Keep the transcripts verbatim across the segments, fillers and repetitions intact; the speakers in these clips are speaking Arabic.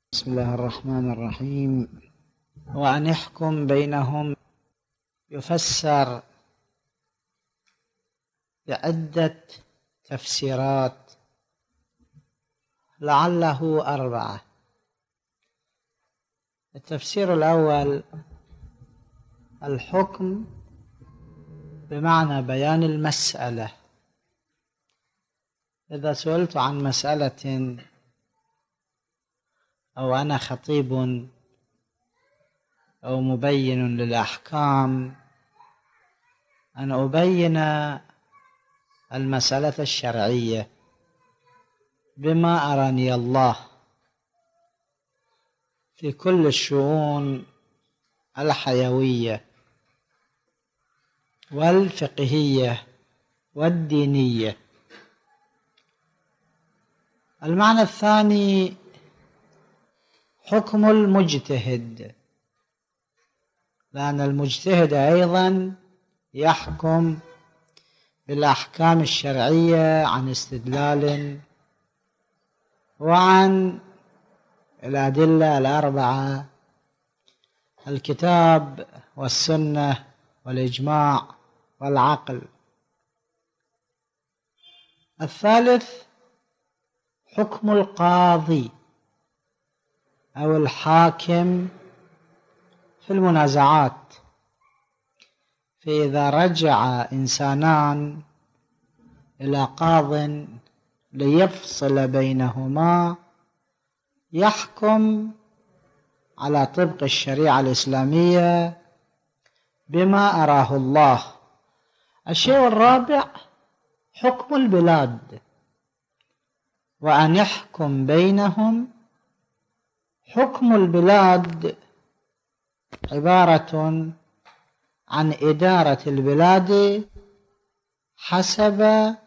بسم الله الرحمن الرحيم. وأن يحكم بينهم يفسر بعدة تفسيرات لعله أربعة. التفسير الأول: الحكم بمعنى بيان المسألة. إذا سئلت عن مسألة أو أنا خطيب أو مبين للأحكام، أن أبين المسألة الشرعية بما أراني الله في كل الشؤون الحيوية والفقهية والدينية. المعنى الثاني: حكم المجتهد، لأن المجتهد أيضا يحكم بالأحكام الشرعية عن استدلال وعن الأدلة الأربعة: الكتاب والسنة والإجماع والعقل. الثالث: حكم القاضي أو الحاكم في المنازعات، فإذا رجع إنسانان إلى قاض ليفصل بينهما يحكم على طبق الشريعة الإسلامية بما أراه الله. الشيء الرابع: حكم البلاد، وأن يحكم بينهم. حكم البلاد عبارة عن إدارة البلاد حسب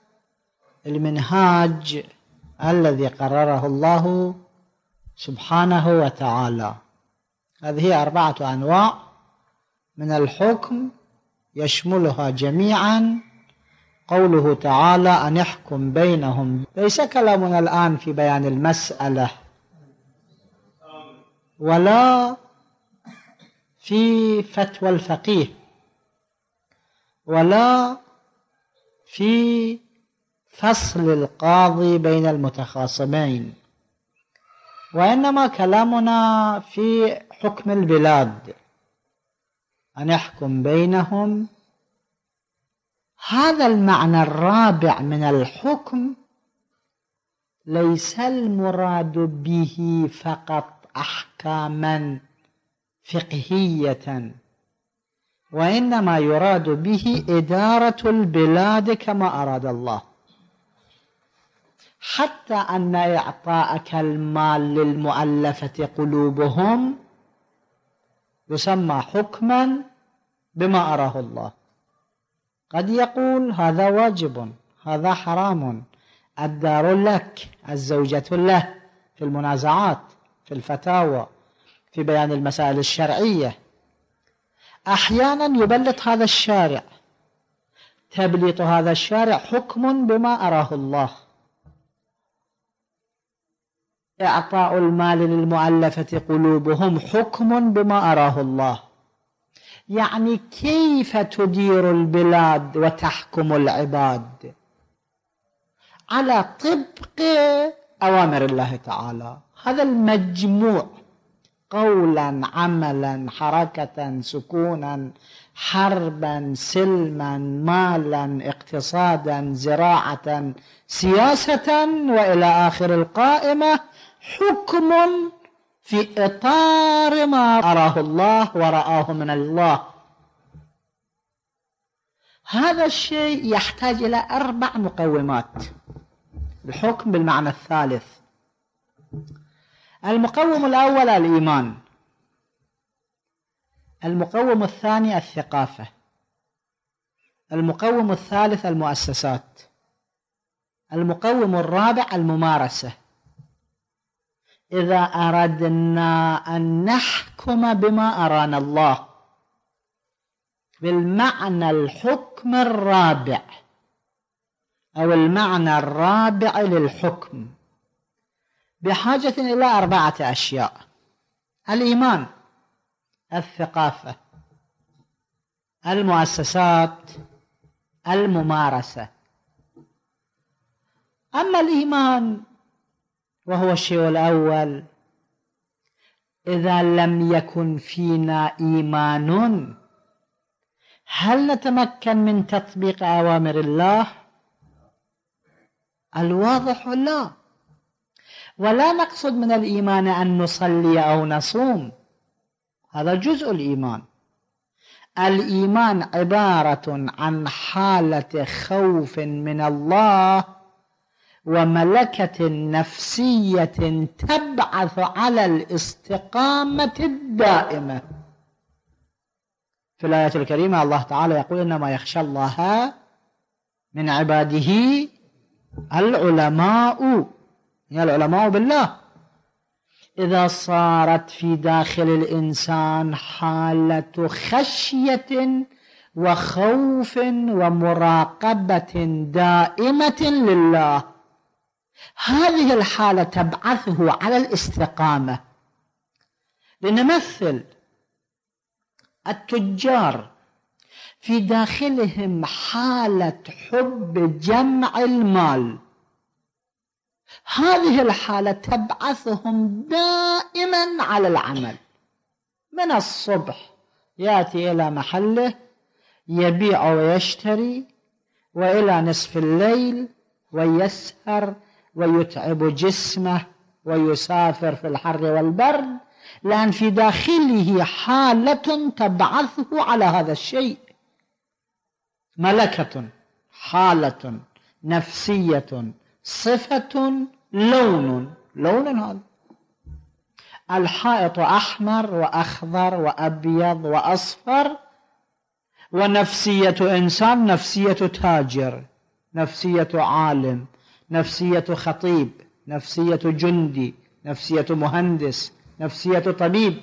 المنهاج الذي قرره الله سبحانه وتعالى. هذه أربعة أنواع من الحكم يشملها جميعا قوله تعالى: أن يحكم بينهم. ليس كلامنا الآن في بيان المسألة ولا في فتوى الفقيه ولا في فصل القاضي بين المتخاصمين، وإنما كلامنا في حكم البلاد، أن يحكم بينهم. هذا المعنى الرابع من الحكم ليس المراد به فقط أحكاما فقهية، وإنما يراد به إدارة البلاد كما أراد الله، حتى أن إعطاءك المال للمؤلفة قلوبهم يسمى حكما بما أراه الله. قد يقول هذا واجب، هذا حرام، الدار لك، الزوجة له، في المنازعات، في الفتاوى، في بيان المسائل الشرعية. أحيانا يبلط هذا الشارع، تبليط هذا الشارع حكم بما أراه الله. إعطاء المال للمؤلفة قلوبهم حكم بما أراه الله. يعني كيف تدير البلاد وتحكم العباد على طبق أوامر الله تعالى. هذا المجموع، قولا، عملا، حركة، سكونا، حربا، سلما، مالا، اقتصادا، زراعة، سياسة، وإلى آخر القائمة، حكم في إطار ما أراه الله ورآه من الله. هذا الشيء يحتاج إلى أربع مقومات. الحكم بالمعنى الثالث: المقوم الأول الإيمان، المقوم الثاني الثقافة، المقوم الثالث المؤسسات، المقوم الرابع الممارسة. إذا أردنا أن نحكم بما أرانا الله بالمعنى الحكم الرابع أو المعنى الرابع للحكم، بحاجة إلى أربعة أشياء: الإيمان، الثقافة، المؤسسات، الممارسة. أما الإيمان وهو الشيء الأول، إذا لم يكن فينا إيمان هل نتمكن من تطبيق أوامر الله؟ الواضح لا. ولا نقصد من الإيمان أن نصلي أو نصوم، هذا جزء الإيمان. الإيمان عبارة عن حالة خوف من الله وملكة نفسية تبعث على الاستقامة الدائمة. في الآية الكريمة الله تعالى يقول: إنما يخشى الله من عباده العلماء، يعني العلماء بالله. إذا صارت في داخل الإنسان حالة خشية وخوف ومراقبة دائمة لله، هذه الحالة تبعثه على الاستقامة. لنمثل التجار في داخلهم حالة حب جمع المال، هذه الحالة تبعثهم دائما على العمل. من الصبح يأتي إلى محله يبيع ويشتري، وإلى نصف الليل ويسهر ويتعب جسمه ويسافر في الحر والبرد، لأن في داخله حالة تبعثه على هذا الشيء، ملكة، حالة نفسية، صفة، لون. لون هذا الحائط أحمر وأخضر وأبيض وأصفر، ونفسية إنسان نفسية تاجر، نفسية عالم، نفسية خطيب، نفسية جندي، نفسية مهندس، نفسية طبيب.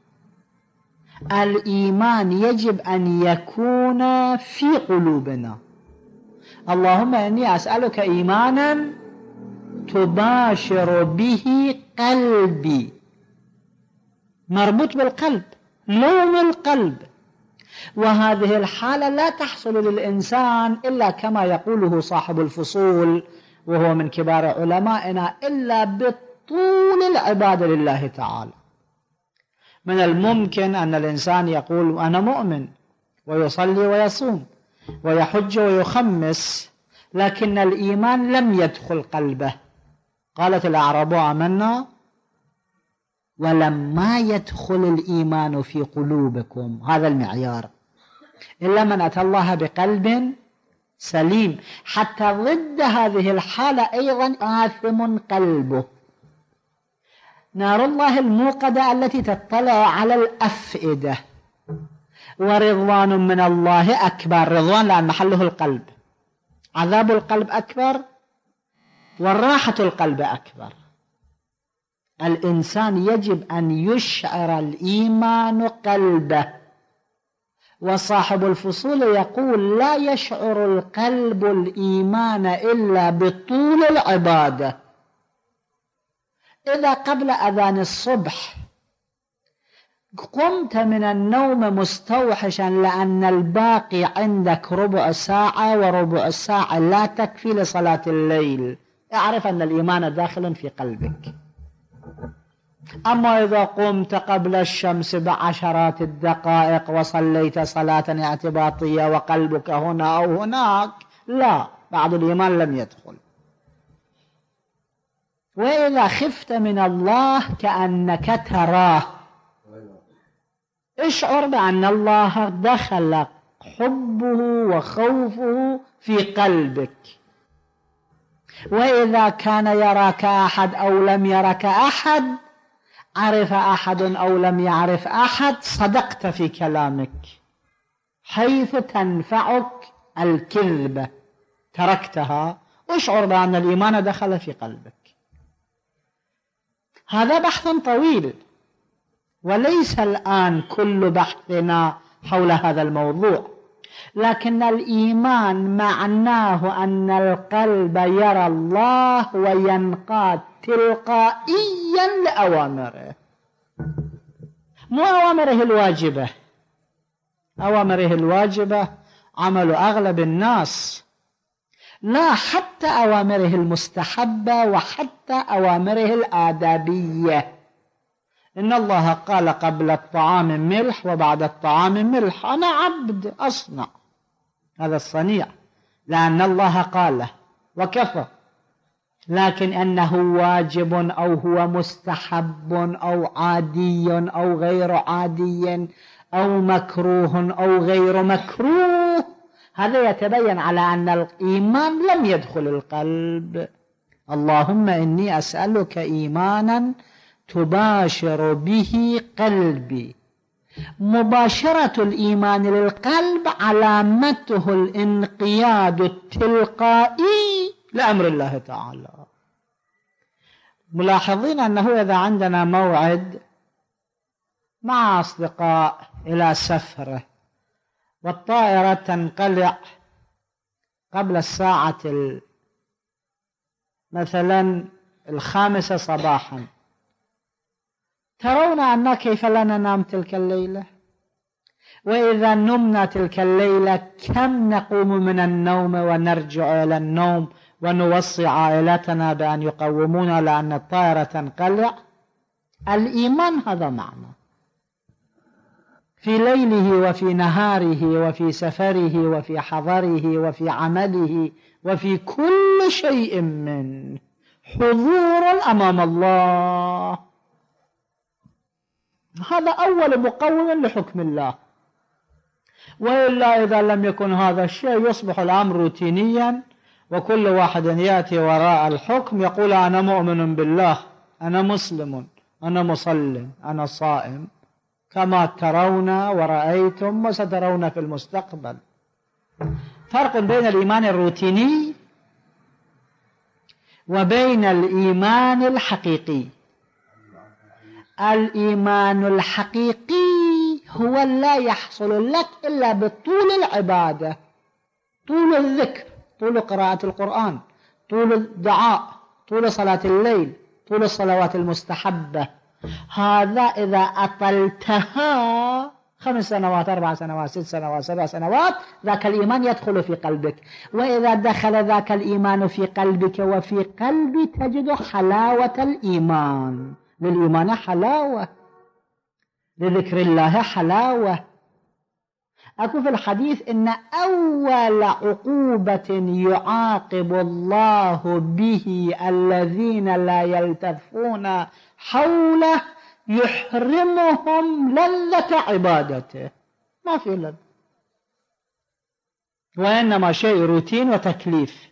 الإيمان يجب أن يكون في قلوبنا. اللهم إني أسألك إيمانا تباشر به قلبي، مربوط بالقلب، لون القلب. وهذه الحالة لا تحصل للإنسان إلا كما يقوله صاحب الفصول وهو من كبار علمائنا: إلا بالطول العبادة لله تعالى. من الممكن أن الإنسان يقول أنا مؤمن ويصلي ويصوم ويحج ويخمس، لكن الإيمان لم يدخل قلبه. قالت الأعراب آمنا ولما يدخل الإيمان في قلوبكم، هذا المعيار. إلا من أتى الله بقلب سليم. حتى ضد هذه الحالة أيضا آثم قلبه. نار الله الموقدة التي تطلع على الأفئدة، ورضوان من الله أكبر. رضوان لأن محله القلب، عذاب القلب أكبر والراحة القلب أكبر. الإنسان يجب أن يشعر الإيمان قلبه. وصاحب الفصول يقول: لا يشعر القلب الإيمان إلا بطول العبادة. إذا قبل أذان الصبح قمت من النوم مستوحشا لأن الباقي عندك ربع ساعة، وربع ساعة لا تكفي لصلاة الليل، اعرف أن الإيمان داخل في قلبك. أما إذا قمت قبل الشمس بعشرات الدقائق وصليت صلاة اعتباطية وقلبك هنا أو هناك، لا، بعد الإيمان لم يدخل. وإذا خفت من الله كأنك تراه، اشعر بأن الله دخل حبه وخوفه في قلبك. وإذا كان يراك أحد أو لم يرك أحد، عرف أحد أو لم يعرف أحد، صدقت في كلامك، حيث تنفعك الكذبة تركتها، واشعر بأن الإيمان دخل في قلبك. هذا بحث طويل، وليس الآن كل بحثنا حول هذا الموضوع، لكن الإيمان معناه أن القلب يرى الله وينقاد تلقائيا لأوامره، مو أوامره الواجبة. أوامره الواجبة عمل أغلب الناس، لا، حتى أوامره المستحبة وحتى أوامره الآدابية. إن الله قال قبل الطعام ملح وبعد الطعام ملح، أنا عبد أصنع هذا الصنيع لأن الله قاله وكفى، لكن أنه واجب أو هو مستحب أو عادي أو غير عادي أو مكروه أو غير مكروه، هذا يتبين على أن الإيمان لم يدخل القلب. اللهم إني أسألك إيمانا تباشر به قلبي. مباشرة الإيمان للقلب علامته الانقياد التلقائي لأمر الله تعالى. ملاحظين أنه إذا عندنا موعد مع أصدقاء إلى سفره والطائرة تنقلع قبل الساعة مثلا الخامسة صباحا، ترون أن كيف لا ننام تلك الليلة؟ وإذا نمنا تلك الليلة كم نقوم من النوم ونرجع إلى النوم ونوصي عائلتنا بأن يقومونا لأن الطائرة تنقلع. الإيمان هذا معنى، في ليله وفي نهاره وفي سفره وفي حضره وفي عمله وفي كل شيء منه حضور أمام الله. هذا أول مقوم لحكم الله، وإلا إذا لم يكن هذا الشيء يصبح الأمر روتينيا، وكل واحد يأتي وراء الحكم يقول أنا مؤمن بالله، أنا مسلم، أنا مصل، أنا صائم، كما ترون ورأيتم وسترون في المستقبل. فرق بين الإيمان الروتيني وبين الإيمان الحقيقي. الإيمان الحقيقي هو لا يحصل لك إلا بطول العبادة، طول الذكر، طول قراءة القرآن، طول الدعاء، طول صلاة الليل، طول الصلوات المستحبة. هذا إذا أطلتها خمس سنوات، أربع سنوات، ست سنوات، سبع سنوات، ذاك الإيمان يدخل في قلبك. وإذا دخل ذاك الإيمان في قلبك وفي قلبي تجد حلاوة الإيمان. للإيمان حلاوة، لذكر الله حلاوة. أكو في الحديث إن أول عقوبة يعاقب الله به الذين لا يلتفون حوله يحرمهم لذة عبادته. ما في لذة، وإنما شيء روتين وتكليف.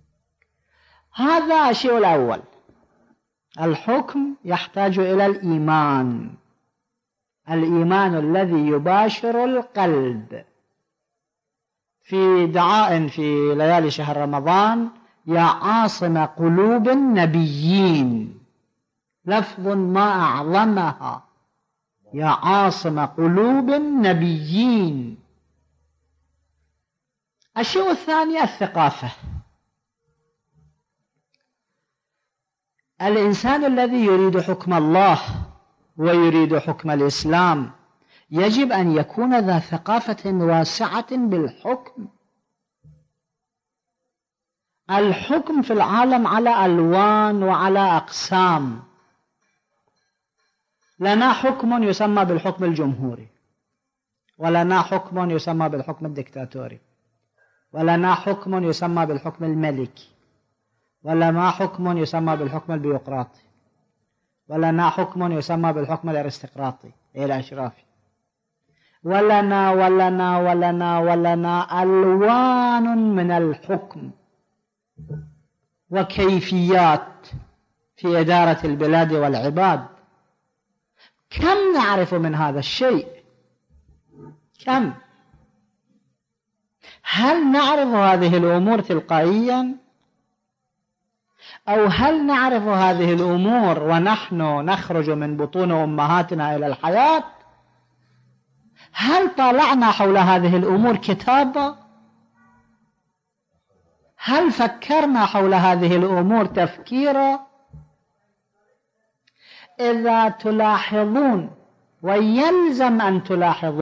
هذا الشيء الأول. الحكم يحتاج إلى الإيمان، الإيمان الذي يباشر القلب. في دعاء في ليالي شهر رمضان: يا عاصم قلوب النبيين، لفظ ما أعظمها، يا عاصم قلوب النبيين. الشيء الثاني الثقافة. الإنسان الذي يريد حكم الله ويريد حكم الإسلام يجب أن يكون ذا ثقافة واسعة بالحكم. الحكم في العالم على ألوان وعلى أقسام. لنا حكم يسمى بالحكم الجمهوري، ولنا حكم يسمى بالحكم الدكتاتوري، ولنا حكم يسمى بالحكم الملكي، ولنا حكم يسمى بالحكم البيروقراطي، ولنا حكم يسمى بالحكم الارستقراطي الأشرافي، ولنا ولنا ولنا ولنا ألوان من الحكم وكيفيات في إدارة البلاد والعباد. كم نعرف من هذا الشيء؟ كم؟ هل نعرف هذه الأمور تلقائيا؟ أو هل نعرف هذه الأمور ونحن نخرج من بطون أمهاتنا إلى الحياة؟ هل طالعنا حول هذه الأمور كتابا؟ هل فكرنا حول هذه الأمور تفكيرا؟ إذا تلاحظون ويلزم أن تلاحظون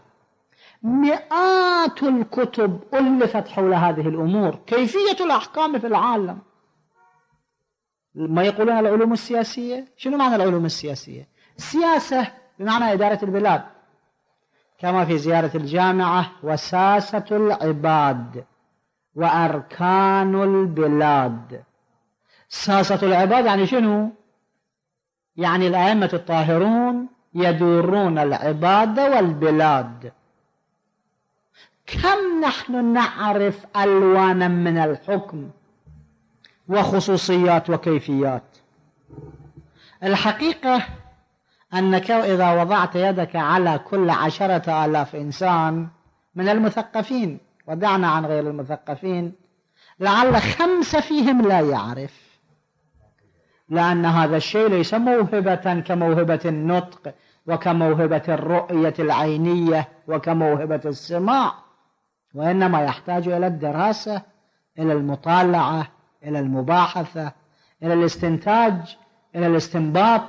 مئات الكتب ألفت حول هذه الأمور، كيفية الأحكام في العالم. ما يقولون العلوم السياسية؟ شنو معنى العلوم السياسية؟ السياسة بمعنى إدارة البلاد، كما في زيارة الجامعة: وساسة العباد وأركان البلاد. ساسة العباد يعني شنو؟ يعني الأئمة الطاهرون يدورون العباد والبلاد. كم نحن نعرف ألوانا من الحكم وخصوصيات وكيفيات. الحقيقة أنك إذا وضعت يدك على كل عشرة آلاف إنسان من المثقفين، ودعنا عن غير المثقفين، لعل خمسة فيهم لا يعرف، لأن هذا الشيء ليس موهبة كموهبة النطق وكموهبة الرؤية العينية وكموهبة السماع، وإنما يحتاج إلى الدراسة، إلى المطالعة، إلى المباحثة، إلى الاستنتاج، إلى الاستنباط.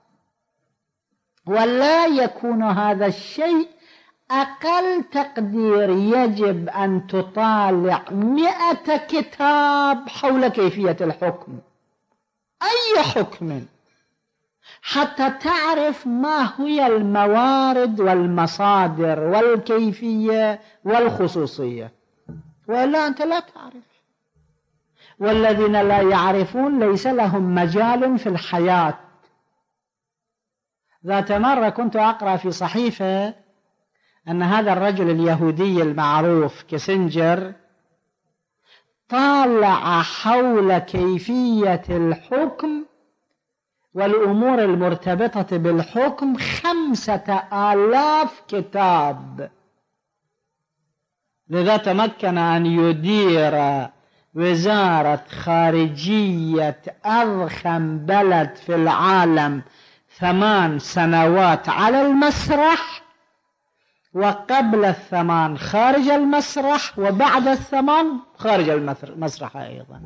ولا يكون هذا الشيء أقل تقدير يجب أن تطالع مئة كتاب حول كيفية الحكم، أي حكم، حتى تعرف ما هي الموارد والمصادر والكيفية والخصوصية، وإلا أنت لا تعرف. والذين لا يعرفون ليس لهم مجال في الحياة. ذات مرة كنت أقرأ في صحيفة أن هذا الرجل اليهودي المعروف كيسنجر طالع حول كيفية الحكم والأمور المرتبطة بالحكم خمسة آلاف كتاب، لذا تمكن أن يدير وزارة خارجية أضخم بلد في العالم ثمان سنوات على المسرح، وقبل الثمان خارج المسرح، وبعد الثمان خارج المسرح أيضا.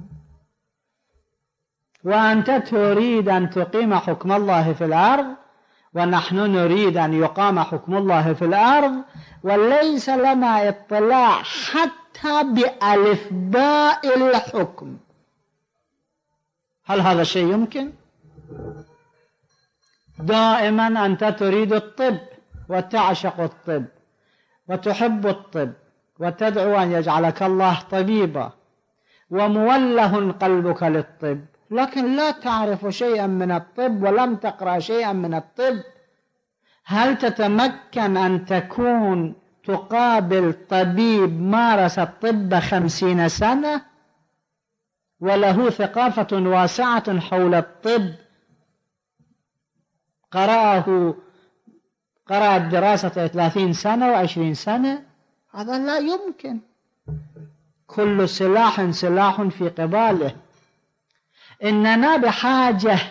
وأنت تريد أن تقيم حكم الله في الأرض، ونحن نريد أن يقام حكم الله في الأرض، وليس لنا اطلاع حتى بألف باء الحكم. هل هذا الشيء يمكن؟ دائما أنت تريد الطب وتعشق الطب وتحب الطب وتدعو أن يجعلك الله طبيبا، وموله قلبك للطب، لكن لا تعرف شيئا من الطب ولم تقرأ شيئا من الطب. هل تتمكن أن تكون تقابل طبيب مارس الطب خمسين سنة وله ثقافة واسعة حول الطب، قرأه قرأ الدراسة ثلاثين سنة وعشرين سنة؟ هذا لا يمكن. كل سلاح سلاح في قباله. إننا بحاجة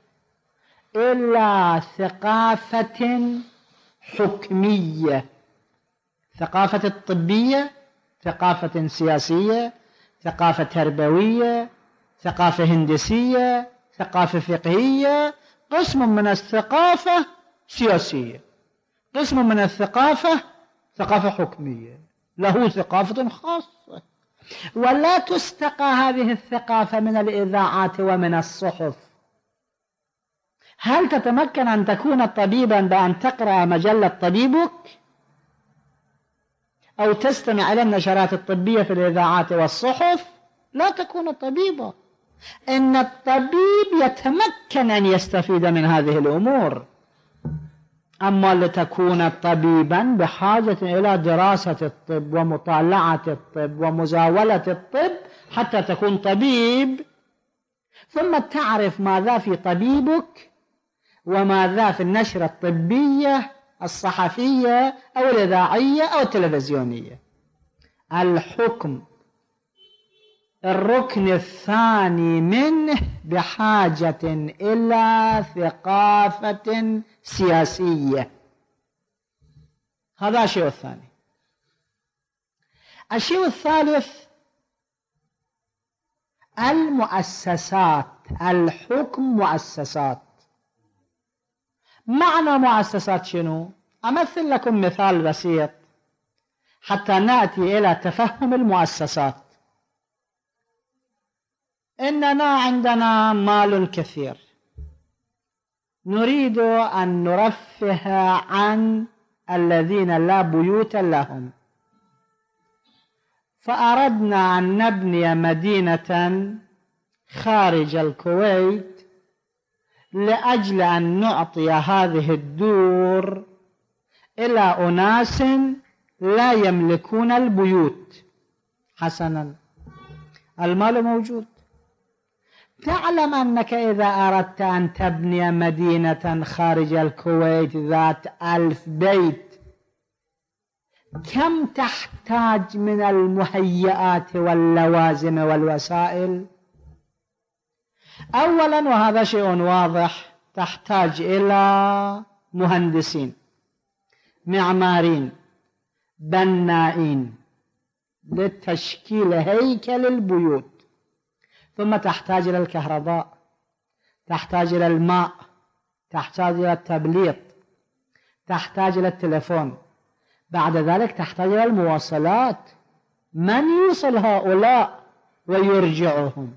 إلى ثقافة حكمية، ثقافة الطبية، ثقافة سياسية، ثقافة تربوية، ثقافة هندسية، ثقافة فقهية. قسم من الثقافة سياسية، قسم من الثقافة ثقافة حكمية، له ثقافة خاصة. ولا تستقى هذه الثقافة من الإذاعات ومن الصحف. هل تتمكن أن تكون طبيبا بأن تقرأ مجلة طبيبك أو تستمع إلى النشرات الطبية في الإذاعات والصحف؟ لا تكون طبيبا. إن الطبيب يتمكن أن يستفيد من هذه الأمور. أما لتكون طبيبا بحاجة إلى دراسة الطب ومطالعة الطب ومزاولة الطب حتى تكون طبيب، ثم تعرف ماذا في طبيبك وماذا في النشرة الطبية الصحفية أو الإذاعية أو التلفزيونية. الحكم الركن الثاني منه بحاجة إلى ثقافة سياسية. هذا الشيء الثاني. الشيء الثالث المؤسسات. الحكم مؤسسات. معنى مؤسسات شنو؟ أمثل لكم مثال بسيط حتى نأتي إلى تفهم المؤسسات. إننا عندنا مال كثير، نريد أن نرفه عن الذين لا بيوت لهم، فأردنا أن نبني مدينة خارج الكويت لأجل أن نعطي هذه الدور إلى أناس لا يملكون البيوت. حسنا، المال موجود. تعلم أنك إذا أردت أن تبني مدينة خارج الكويت ذات ألف بيت كم تحتاج من المهيئات واللوازم والوسائل؟ أولا، وهذا شيء واضح، تحتاج إلى مهندسين، معمارين، بنائين لتشكيل هيكل البيوت. ثم تحتاج إلى الكهرباء، تحتاج إلى الماء، تحتاج إلى التبليط، تحتاج إلى التلفون. بعد ذلك تحتاج إلى المواصلات، من يوصل هؤلاء ويرجعهم؟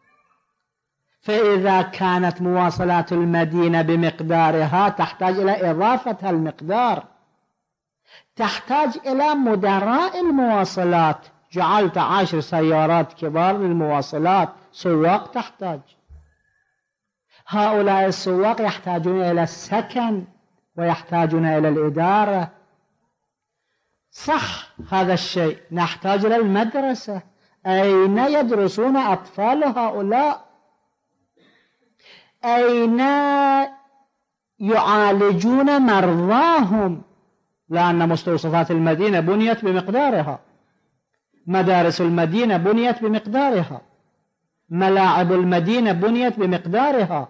فإذا كانت مواصلات المدينة بمقدارها تحتاج إلى إضافة المقدار، تحتاج إلى مدراء المواصلات، جعلت عشر سيارات كبار للمواصلات، سواق تحتاج. هؤلاء السواق يحتاجون إلى السكن ويحتاجون إلى الإدارة. صح هذا الشيء. نحتاج إلى المدرسة، أين يدرسون أطفال هؤلاء؟ أين يعالجون مرضاهم؟ لأن مستوصفات المدينة بنيت بمقدارها، مدارس المدينة بنيت بمقدارها، ملاعب المدينة بنيت بمقدارها،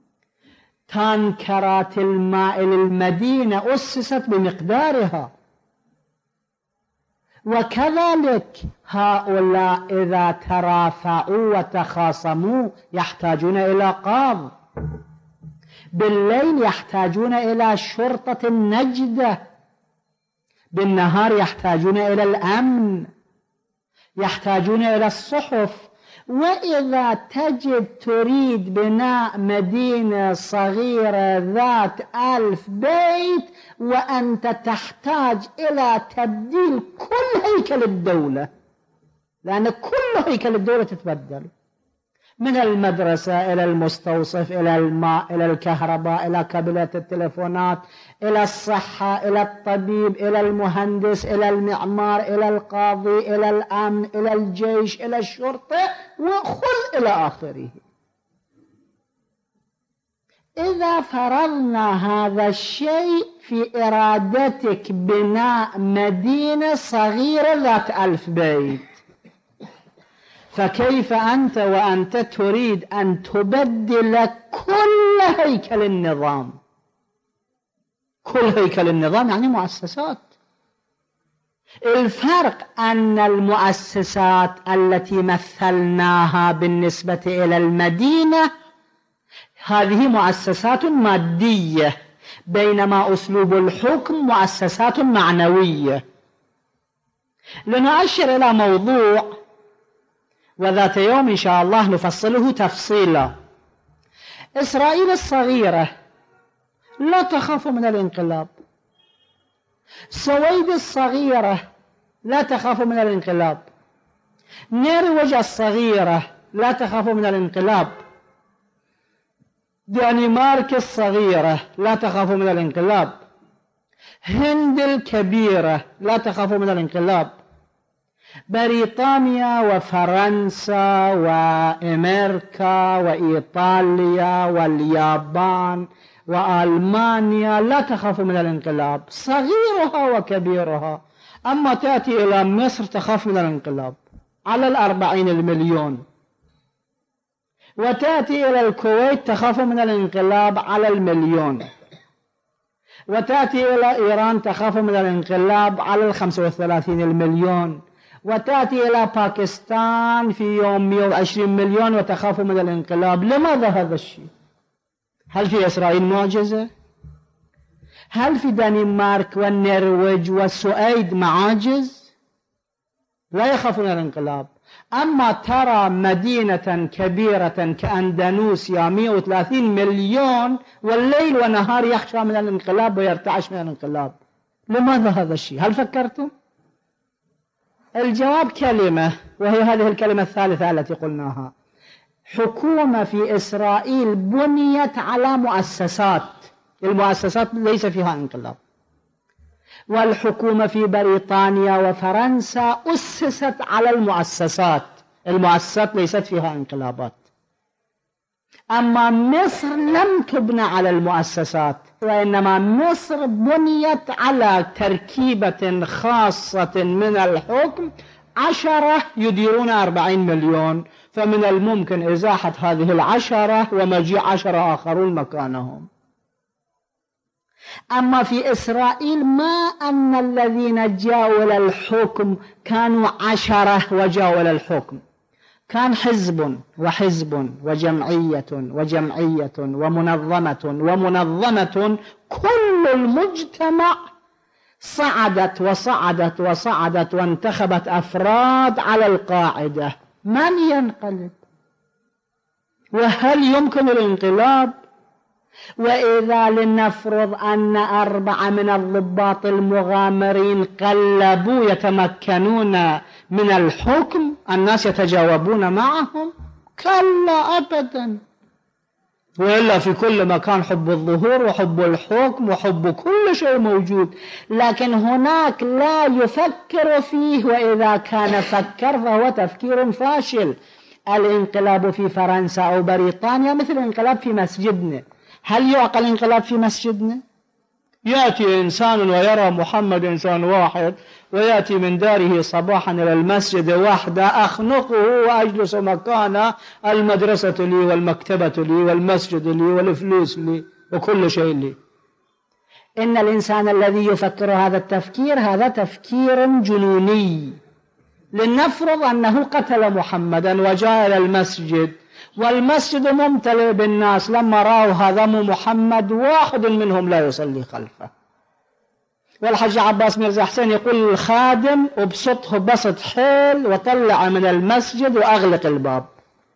تانكرات الماء للمدينة أسست بمقدارها. وكذلك هؤلاء إذا ترافعوا وتخاصموا يحتاجون إلى قاض، بالليل يحتاجون إلى شرطة النجدة، بالنهار يحتاجون إلى الأمن، يحتاجون إلى الصحف. وإذا تجد تريد بناء مدينة صغيرة ذات ألف بيت وأنت تحتاج إلى تبديل كل هيكل الدولة، لأن كل هيكل الدولة تتبدل، من المدرسة إلى المستوصف إلى الماء إلى الكهرباء إلى كابلات التلفونات إلى الصحة إلى الطبيب إلى المهندس إلى المعمار إلى القاضي إلى الأمن إلى الجيش إلى الشرطة وخذ إلى آخره. إذا فرضنا هذا الشيء في إرادتك بناء مدينة صغيرة ذات ألف بيت، فكيف أنت وأنت تريد أن تبدل كل هيكل النظام؟ كل هيكل النظام يعني مؤسسات. الفرق أن المؤسسات التي مثلناها بالنسبة إلى المدينة هذه مؤسسات مادية، بينما أسلوب الحكم مؤسسات معنوية. لنؤشر إلى موضوع وذات يوم إن شاء الله نفصله تفصيلا. إسرائيل الصغيرة لا تخاف من الانقلاب، السويد الصغيرة لا تخاف من الانقلاب، نرويج الصغيرة لا تخاف من الانقلاب، دنمارك الصغيرة لا تخاف من الانقلاب، هند الكبيرة لا تخاف من الانقلاب، بريطانيا وفرنسا وأمريكا وإيطاليا واليابان وألمانيا لا تخاف من الانقلاب، صغيرها وكبيرها. أما تأتي إلى مصر تخاف من الانقلاب على الأربعين المليون، وتأتي إلى الكويت تخاف من الانقلاب على المليون، وتأتي إلى إيران تخاف من الانقلاب على الخمسة وثلاثين المليون، وتأتي إلى باكستان في يوم مئة وعشرين مليون وتخاف من الانقلاب. لماذا هذا الشيء؟ هل في إسرائيل معجزة؟ هل في دنمارك والنرويج والسويد معاجز؟ لا يخافون الانقلاب. أما ترى مدينة كبيرة كأندونيسيا مئة وثلاثين مليون والليل ونهار يخشى من الانقلاب ويرتعش من الانقلاب. لماذا هذا الشيء؟ هل فكرتم؟ الجواب كلمة، وهي هذه الكلمة الثالثة التي قلناها. حكومة في إسرائيل بنيت على مؤسسات، المؤسسات ليس فيها انقلاب. والحكومة في بريطانيا وفرنسا أسست على المؤسسات، المؤسسات ليست فيها انقلابات. أما مصر لم تبنى على المؤسسات، وإنما مصر بنيت على تركيبة خاصة من الحكم، عشرة يديرون أربعين مليون، فمن الممكن إزاحة هذه العشرة ومجيء عشرة آخرون مكانهم. أما في إسرائيل ما أن الذين جاءوا إلى الحكم كانوا عشرة وجاءوا إلى الحكم، كان حزب وحزب وجمعية وجمعية ومنظمة ومنظمة، كل المجتمع صعدت وصعدت وصعدت وانتخبت أفراد على القاعدة. من ينقلب؟ وهل يمكن الانقلاب؟ وإذا لنفرض أن أربعة من الضباط المغامرين قلبوا يتمكنون من الحكم، الناس يتجاوبون معهم؟ كلا أبدا. وإلا في كل مكان حب الظهور وحب الحكم وحب كل شيء موجود، لكن هناك لا يفكر فيه، وإذا كان فكر فهو تفكير فاشل. الانقلاب في فرنسا أو بريطانيا مثل الانقلاب في مسجدنا. هل يعقل انقلاب في مسجدنا؟ يأتي إنسان ويرى محمد إنسان واحد، ويأتي من داره صباحا إلى المسجد وحده، أخنقه وأجلس مكانه، المدرسة لي والمكتبة لي والمسجد لي والفلوس لي وكل شيء لي. إن الإنسان الذي يفكر هذا التفكير هذا تفكير جنوني. لنفرض أنه قتل محمدا وجاء إلى المسجد، والمسجد ممتلئ بالناس، لما رأوا هدم محمد واحد منهم لا يصلي خلفه. والحج عباس مرزا حسين يقول للخادم ابسطه بسط حيل وطلع من المسجد وأغلق الباب.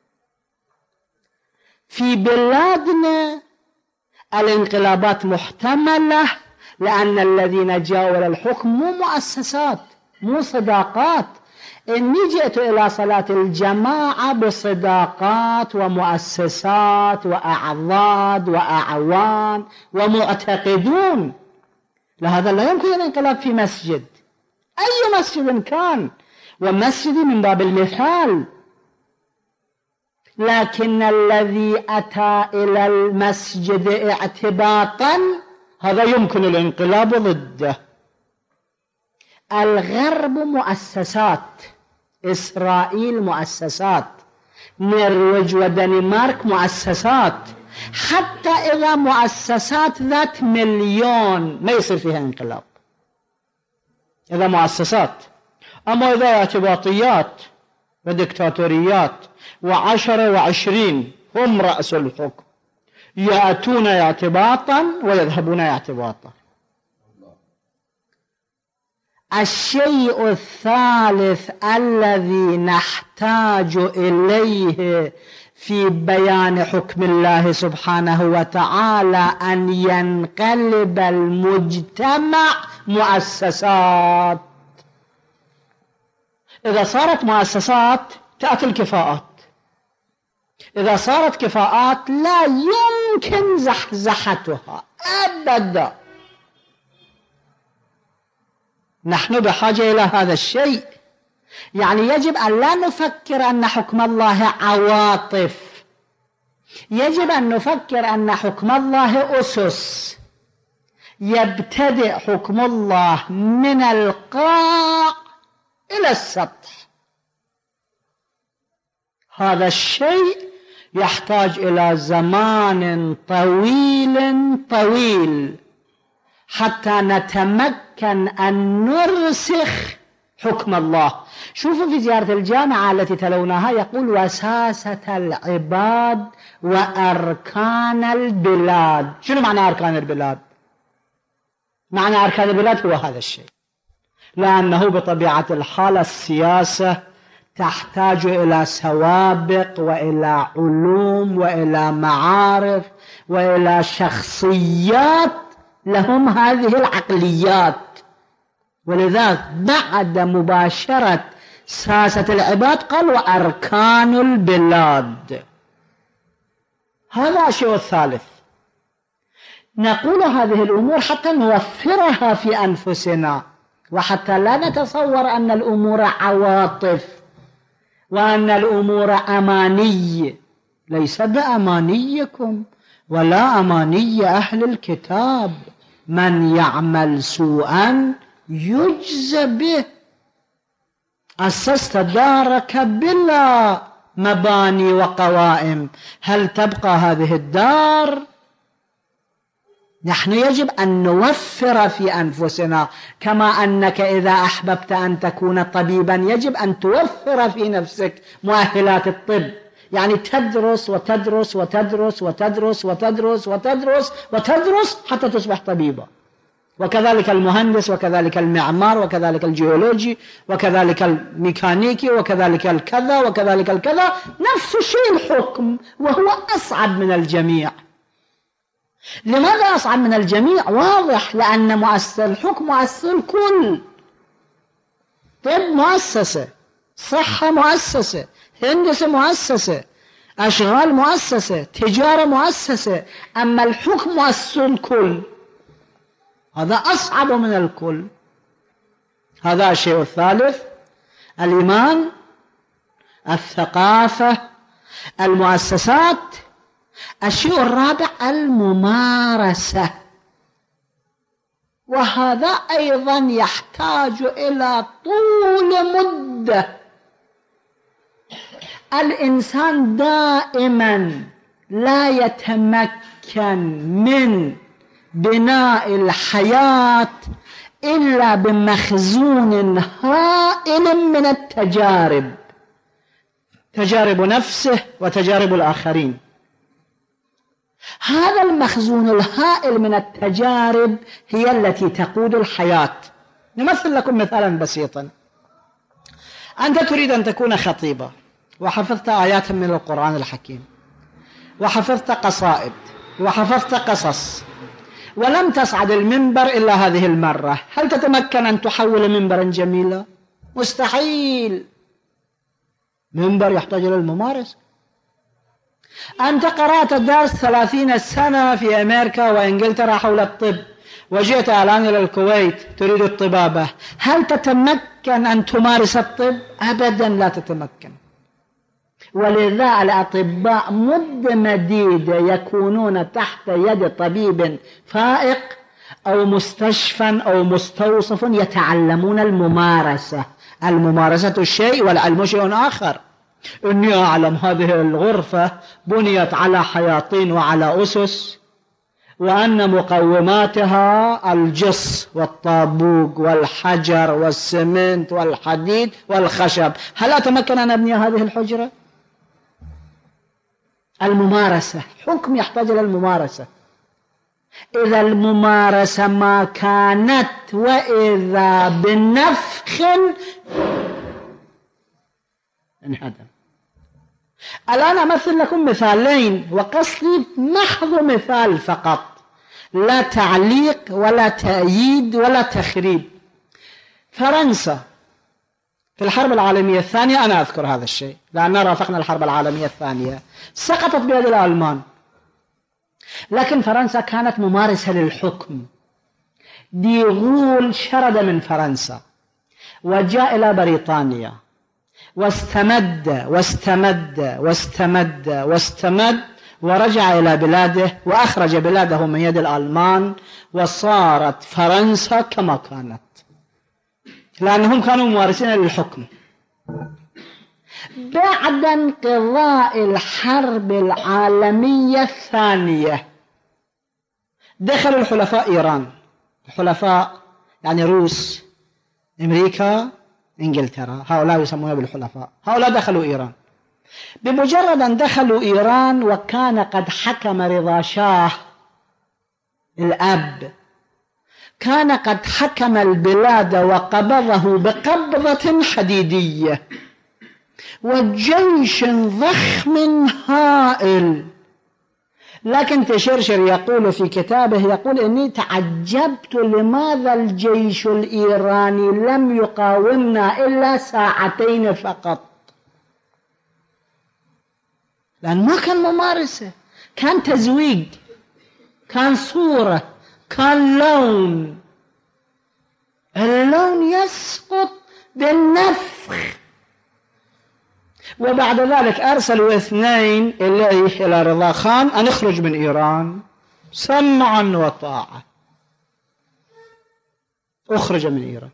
في بلادنا الانقلابات محتملة، لأن الذين جاءوا إلى الحكم مو مؤسسات، مو صداقات. إني جئت إلى صلاة الجماعة بصداقات ومؤسسات وأعضاد وأعوان ومعتقدون، لهذا لا يمكن الانقلاب في مسجد، أي مسجد كان، ومسجدي من باب المثال. لكن الذي أتى إلى المسجد اعتباطا هذا يمكن الانقلاب ضده. الغرب مؤسسات، إسرائيل مؤسسات، نرويج ودنمارك مؤسسات. حتى إذا مؤسسات ذات مليون ما يصير فيها انقلاب، إذا مؤسسات. أما إذا اعتباطيات ودكتاتوريات وعشرة وعشرين هم رأس الحكم، يأتون اعتباطا ويذهبون اعتباطا. الشيء الثالث الذي نحتاج إليه في بيان حكم الله سبحانه وتعالى أن ينقلب المجتمع مؤسسات. إذا صارت مؤسسات تأتي الكفاءات، إذا صارت كفاءات لا يمكن زحزحتها أبدا. نحن بحاجة إلى هذا الشيء. يعني يجب أن لا نفكر أن حكم الله عواطف، يجب أن نفكر أن حكم الله أسس. يبتدئ حكم الله من القاع إلى السطح. هذا الشيء يحتاج إلى زمان طويل طويل حتى نتمكن أن نرسخ حكم الله. شوفوا في زيارة الجامعة التي تلوناها يقول وساسة العباد وأركان البلاد. شنو معنى أركان البلاد؟ معنى أركان البلاد هو هذا الشيء، لأنه بطبيعة الحال السياسة تحتاج إلى سوابق وإلى علوم وإلى معارف وإلى شخصيات لهم هذه العقليات. ولذلك بعد مباشرة ساسة العباد قال وأركان البلاد. هذا الشيء الثالث. نقول هذه الأمور حتى نوفرها في أنفسنا، وحتى لا نتصور أن الأمور عواطف وأن الأمور أماني. ليس بأمانيكم ولا أماني أهل الكتاب. من يعمل سوءا يجزى به. أسست دارك بلا مباني وقوائم، هل تبقى هذه الدار؟ نحن يجب أن نوفر في أنفسنا، كما أنك إذا أحببت أن تكون طبيبا يجب أن توفر في نفسك مؤهلات الطب، يعني تدرس وتدرس وتدرس وتدرس وتدرس وتدرس وتدرس حتى تصبح طبيبا. وكذلك المهندس وكذلك المعمار وكذلك الجيولوجي وكذلك الميكانيكي وكذلك الكذا وكذلك الكذا. نفس الشيء الحكم، وهو أصعب من الجميع. لماذا أصعب من الجميع؟ واضح، لأن مؤسسة الحكم مؤسسة الكل. طب مؤسسة، صحة مؤسسة، هندسة مؤسسة، أشغال مؤسسة، تجارة مؤسسة. أما الحكم مؤسسة الكل، هذا أصعب من الكل. هذا الشيء الثالث. الإيمان، الثقافة، المؤسسات. الشيء الرابع الممارسة، وهذا أيضا يحتاج إلى طول مدة. الإنسان دائما لا يتمكن من بناء الحياة إلا بمخزون هائل من التجارب، تجارب نفسه وتجارب الآخرين. هذا المخزون الهائل من التجارب هي التي تقود الحياة. نمثل لكم مثالا بسيطا. أنت تريد أن تكون خطيبا، وحفظت آيات من القرآن الحكيم، وحفظت قصائد، وحفظت قصص، ولم تصعد المنبر إلا هذه المرة. هل تتمكن أن تحول منبرا جميلا؟ مستحيل. منبر يحتاج إلى الممارسة. أنت قرأت درس ثلاثين سنة في أمريكا وإنجلترا حول الطب، وجئت الآن إلى الكويت تريد الطبابة، هل تتمكن أن تمارس الطب؟ أبدا لا تتمكن. ولذا الأطباء مدة مديدة يكونون تحت يد طبيب فائق أو مستشفى أو مستوصف يتعلمون الممارسة. الممارسة الشيء والعلم شيء آخر. إني أعلم هذه الغرفة بنيت على حياطين وعلى أسس، وأن مقوماتها الجص والطابوق والحجر والسمنت والحديد والخشب. هل أتمكن أن أبني هذه الحجرة؟ الممارسة. حكم يحتاج إلى الممارسة. إذا الممارسة ما كانت وإذا بالنفخ انهدم. الآن أمثل لكم مثالين، وقصدي محض مثال فقط، لا تعليق ولا تأييد ولا تخريب. فرنسا في الحرب العالمية الثانية، أنا أذكر هذا الشيء لأننا رافقنا الحرب العالمية الثانية، سقطت بيد الألمان، لكن فرنسا كانت ممارسة للحكم. دي غول شرد من فرنسا وجاء إلى بريطانيا واستمد واستمد واستمد واستمد ورجع إلى بلاده وأخرج بلاده من يد الألمان، وصارت فرنسا كما كانت، لأنهم كانوا ممارسين للحكم. بعد انقضاء الحرب العالمية الثانية دخل الحلفاء إيران، الحلفاء يعني روس، أمريكا، إنجلترا، هؤلاء يسمون بالحلفاء. هؤلاء دخلوا إيران. بمجرد أن دخلوا إيران وكان قد حكم رضا شاه الأب، كان قد حكم البلاد وقبضه بقبضة حديدية وجيش ضخم هائل. لكن تشرشر يقول في كتابه، يقول إني تعجبت لماذا الجيش الإيراني لم يقاومنا إلا ساعتين فقط، لأن ما كان ممارسة، كان تزويق، كان صورة، كان لون، اللون يسقط بالنفخ. وبعد ذلك أرسلوا اثنين إليه إلى رضا خان أن يخرج من إيران سمعا وطاعة. أخرج من إيران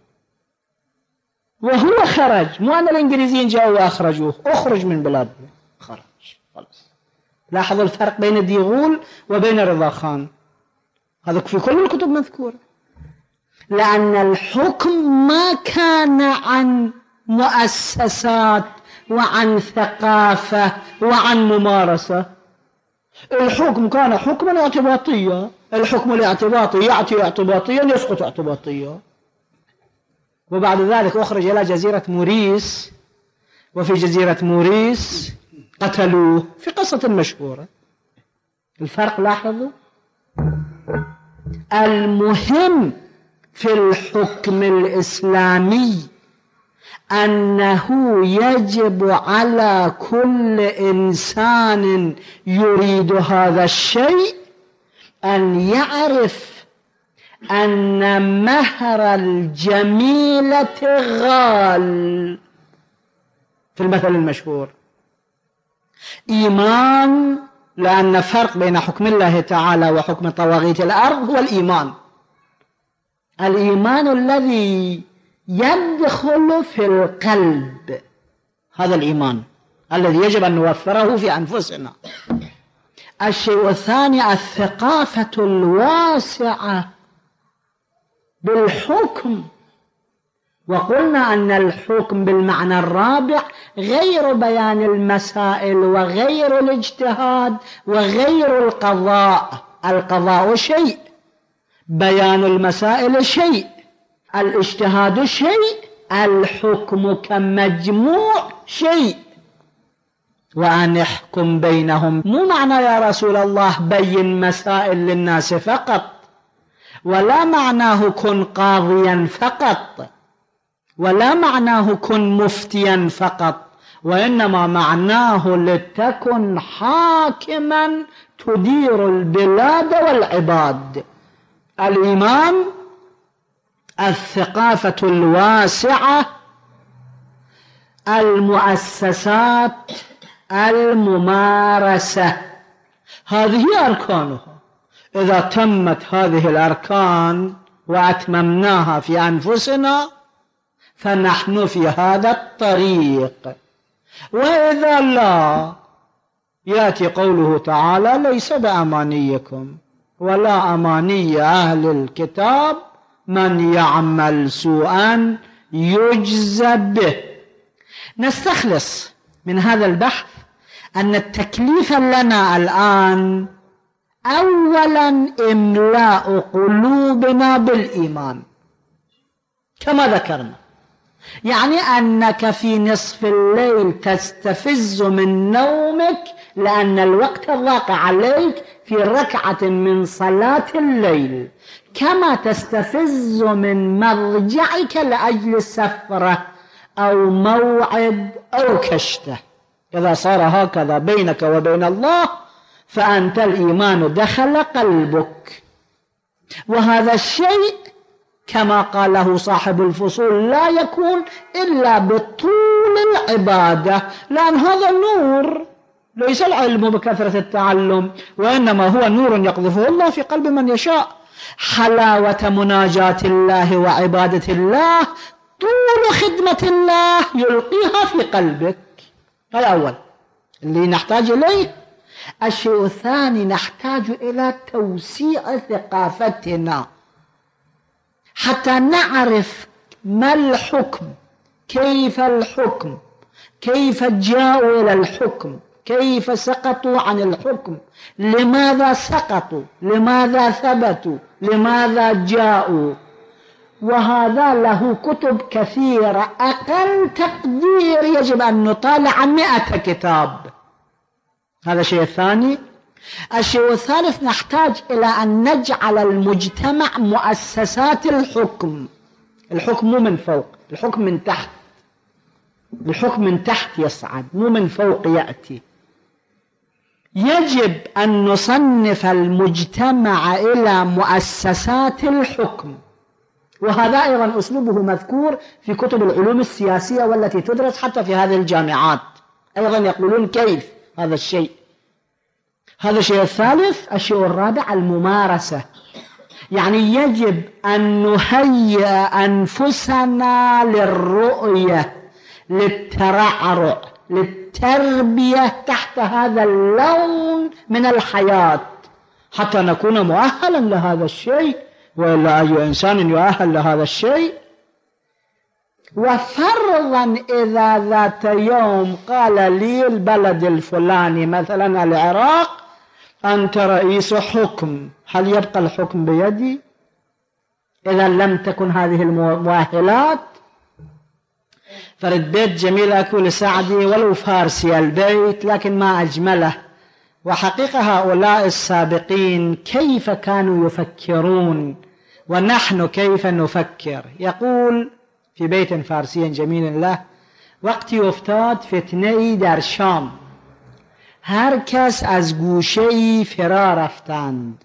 وهو خرج، مو أن الإنجليزيين جاءوا وأخرجوه، أخرج من بلادنا، خرج خلاص. لاحظوا الفرق بين ديغول وبين رضا خان، هذا في كل الكتب مذكورة، لأن الحكم ما كان عن مؤسسات وعن ثقافة وعن ممارسة، الحكم كان حكما اعتباطيا، الحكم الاعتباطي يعطي اعتباطيا يسقط اعتباطيا. وبعد ذلك أخرج إلى جزيرة موريس، وفي جزيرة موريس قتلوه في قصة مشهورة. الفرق لاحظوا. المهم في الحكم الإسلامي أنه يجب على كل إنسان يريد هذا الشيء أن يعرف أن مهر الجميلة غال. في المثل المشهور إيمان، لأن فرق بين حكم الله تعالى وحكم طواغيت الأرض هو الإيمان، الإيمان الذي يدخل في القلب، هذا الإيمان الذي يجب أن نوفره في أنفسنا. الشيء الثاني الثقافة الواسعة بالحكم، وقلنا أن الحكم بالمعنى الرابع غير بيان المسائل وغير الاجتهاد وغير القضاء، القضاء شيء، بيان المسائل شيء، الاجتهاد شيء، الحكم كمجموع شيء. وأن يحكم بينهم مو معنى يا رسول الله بين مسائل للناس فقط، ولا معناه كن قاضيا فقط، ولا معناه كن مفتيا فقط، وإنما معناه لتكن حاكما تدير البلاد والعباد. الإيمان، الثقافة الواسعة، المؤسسات، الممارسة، هذه أركانها. إذا تمت هذه الأركان وأتممناها في أنفسنا فنحن في هذا الطريق. وإذا لا، يأتي قوله تعالى ليس بأمانيكم ولا أماني أهل الكتاب من يعمل سوءا يجزى به. نستخلص من هذا البحث أن التكليف لنا الآن أولا إملاء قلوبنا بالإيمان كما ذكرنا، يعني أنك في نصف الليل تستفز من نومك لأن الوقت ضاق عليك في ركعة من صلاة الليل، كما تستفز من مضجعك لأجل سفرة أو موعد أو كشته. إذا صار هكذا بينك وبين الله فأنت الإيمان دخل قلبك. وهذا الشيء كما قاله صاحب الفصول لا يكون إلا بطول العبادة، لأن هذا نور، ليس العلم بكثرة التعلم، وإنما هو نور يقذفه الله في قلب من يشاء. حلاوة مناجاة الله وعبادة الله، طول خدمة الله يلقيها في قلبك. هذا أول اللي نحتاج إليه. الشيء الثاني نحتاج إلى توسيع ثقافتنا حتى نعرف ما الحكم، كيف الحكم، كيف جاءوا إلى الحكم، كيف سقطوا عن الحكم؟ لماذا سقطوا؟ لماذا ثبتوا؟ لماذا جاءوا؟ وهذا له كتب كثيرة، أقل تقدير يجب أن نطالع مئة كتاب. هذا الشيء الثاني. الشيء الثالث، نحتاج إلى أن نجعل المجتمع مؤسسات الحكم. الحكم مو من فوق، الحكم من تحت. الحكم من تحت يصعد، مو من فوق يأتي. يجب أن نصنف المجتمع إلى مؤسسات الحكم، وهذا أيضا أسلوبه مذكور في كتب العلوم السياسية والتي تدرس حتى في هذه الجامعات، أيضا يقولون كيف هذا الشيء. هذا الشيء الثالث. الشيء الرابع، الممارسة. يعني يجب أن نهيئ أنفسنا للرؤية، للترعرع، للتربية تحت هذا اللون من الحياة حتى نكون مؤهلا لهذا الشيء، ولا أي إنسان يؤهل لهذا الشيء. وفرضا إذا ذات يوم قال لي البلد الفلاني مثلا العراق أنت رئيس حكم، هل يبقى الحكم بيدي إذا لم تكن هذه المؤهلات؟ فرد بيت جميل أقول سعدي ولو فارسي البيت لكن ما أجمله. وحقيقة هؤلاء السابقين كيف كانوا يفكرون ونحن كيف نفكر. يقول في بيت فارسي جميل له: وقتی افتاد فتنه‌ای در شام، هر کس از گوشه‌ای فرا رفتند،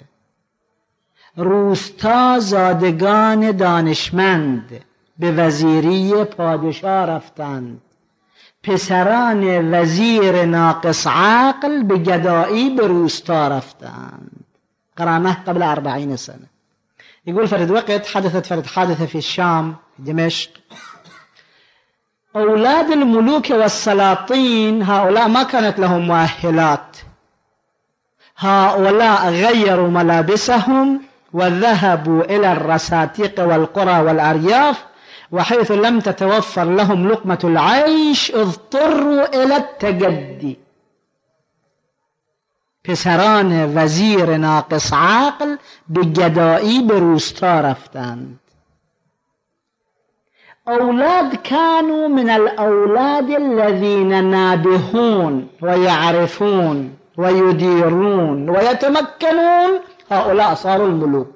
روستا زادگان دانشمند به وزیری پادشاه رفتند، پسران وزیر ناقص عقل به گدایی به روستا رفتند. قرأناه قبل أربعين سنة. يقول فرد وقت حدثت فرد حادثة في الشام دمشق، أولاد الملوك والسلاطين هؤلاء ما كانت لهم مؤهلات، هؤلاء غيروا ملابسهم وذهبوا إلى الرساتيق والقرى والأرياف، وحيث لم تتوفر لهم لقمة العيش اضطروا إلى التجدي. پسران وزیر ناقص عقل به گدایی به روستا رفتند. أولاد كانوا من الأولاد الذين نابهون ويعرفون ويديرون ويتمكنون، هؤلاء صاروا الملوك.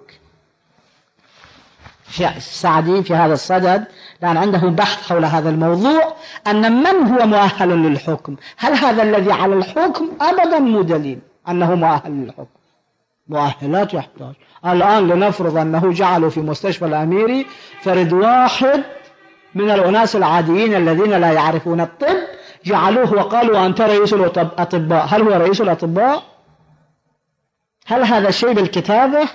السعدي في هذا الصدد لأن عنده بحث حول هذا الموضوع، أن من هو مؤهل للحكم؟ هل هذا الذي على الحكم؟ أبدا مو دليل أنه مؤهل للحكم. مؤهلات يحتاج. الآن لنفرض أنه جعلوا في مستشفى الأميري فرد واحد من الأناس العاديين الذين لا يعرفون الطب، جعلوه وقالوا أنت رئيس الأطباء. هل هو رئيس الأطباء؟ هل هذا الشيء بالكتابة؟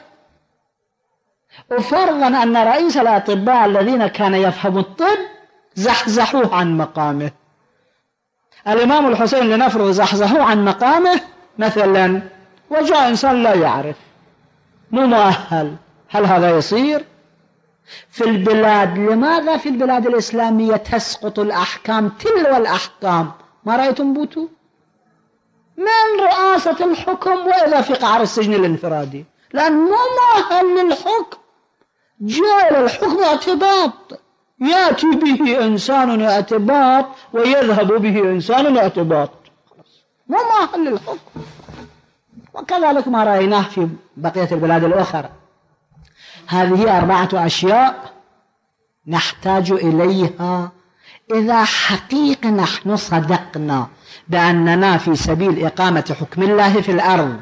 وفرضا أن رئيس الأطباء الذين كان يفهم الطب زحزحوه عن مقامه. الإمام الحسين لنفرض زحزحوه عن مقامه مثلا، وجاء إنسان لا يعرف مو مؤهل، هل هذا يصير؟ في البلاد، لماذا في البلاد الإسلامية تسقط الأحكام تلو الأحكام؟ ما رأيتم بوتو؟ من رئاسة الحكم وإذا في قعر السجن الانفرادي، لأن مو مؤهل للحكم. جاء الحكم اعتباط، يأتي به إنسان اعتباط ويذهب به إنسان اعتباط، مو مؤهل للحكم. وكذلك ما رأيناه في بقية البلاد الأخرى. هذه أربعة أشياء نحتاج إليها إذا حقيقة نحن صدقنا بأننا في سبيل إقامة حكم الله في الأرض: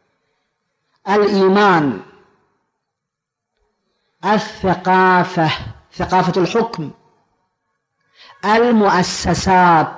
الإيمان، الثقافة، ثقافة الحكم، المؤسسات،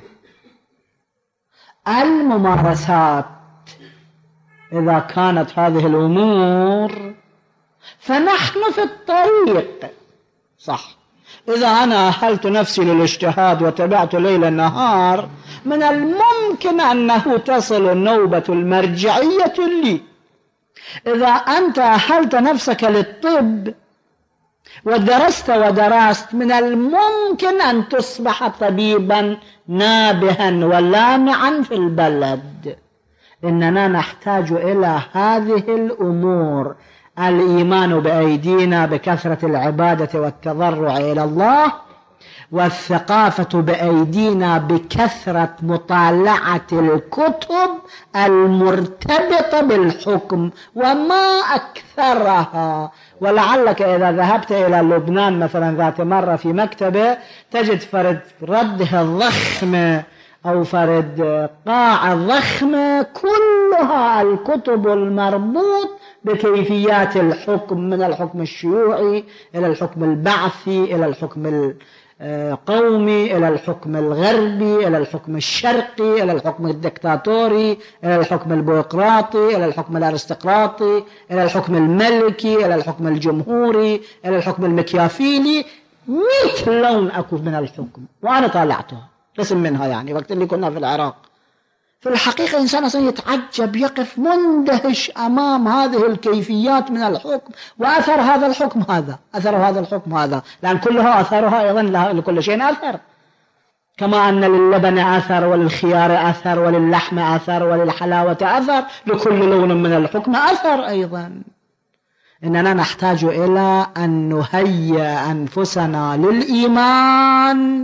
الممارسات. إذا كانت هذه الأمور فنحن في الطريق صح. إذا أنا أهلت نفسي للاجتهاد وتبعت ليل نهار، من الممكن أنه تصل النوبة المرجعية لي. إذا أنت أهلت نفسك للطب ودرست ودرست من الممكن أن تصبح طبيبا نابها ولامعا في البلد. إننا نحتاج إلى هذه الأمور: الإيمان بأيدينا بكثرة العبادة والتضرع إلى الله، والثقافة بأيدينا بكثرة مطالعة الكتب المرتبطة بالحكم وما أكثرها. ولعلك إذا ذهبت إلى لبنان مثلا ذات مرة في مكتبة تجد فرد رده الضخمة أو فرد قاعة ضخمة كلها الكتب المربوط بكيفيات الحكم، من الحكم الشيوعي إلى الحكم البعثي إلى الحكم القومي إلى الحكم الغربي إلى الحكم الشرقي إلى الحكم الدكتاتوري إلى الحكم البيروقراطي إلى الحكم الأرستقراطي إلى الحكم الملكي إلى الحكم الجمهوري إلى الحكم المكيافيلي. مئة لون أكو من الحكم وأنا طالعتها قسم منها يعني وقت اللي كنا في العراق. في الحقيقة إنسان أصلا يتعجب، يقف مندهش أمام هذه الكيفيات من الحكم وأثر هذا الحكم هذا أثر هذا الحكم هذا، لأن كلها أثرها أيضا لكل شيء أثر، كما أن للبن أثر وللخيار أثر وللحم أثر وللحلاوة أثر، لكل لون من الحكم أثر أيضا. إننا نحتاج إلى أن نهيئ أنفسنا للإيمان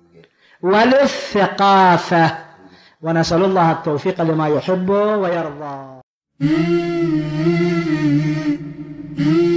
وللثقافة، ونسأل الله التوفيق لما يحب ويرضى.